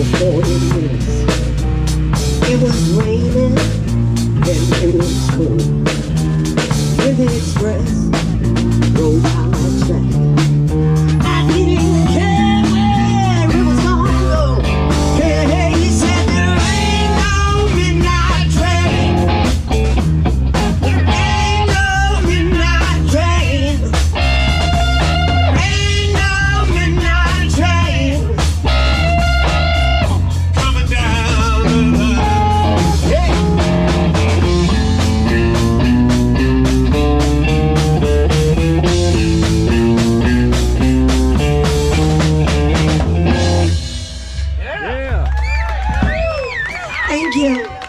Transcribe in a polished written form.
40 minutes. It was raining and it was cold. When the express rolled down the track, I didn't care where it was gonna go. Hey, he said there ain't no midnight train. There ain't no midnight train. Ain't no midnight train coming down the line. Hey. Thank you.